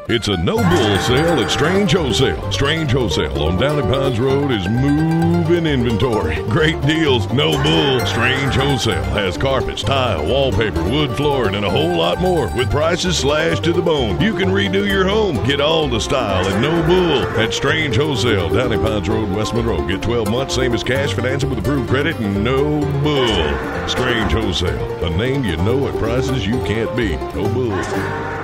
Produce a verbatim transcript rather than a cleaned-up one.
It's a no-bull sale at Strange Wholesale. Strange Wholesale on Downey Pines Road is moving inventory. Great deals, no bull. Strange Wholesale has carpets, tile, wallpaper, wood flooring, and a whole lot more with prices slashed to the bone. You can redo your home. Get all the style and no bull at Strange Wholesale, Downey Pines Road, West Monroe. Get twelve months, same as cash financing with approved credit, and no bull. Strange Wholesale, a name you know at prices you can't beat. No bull.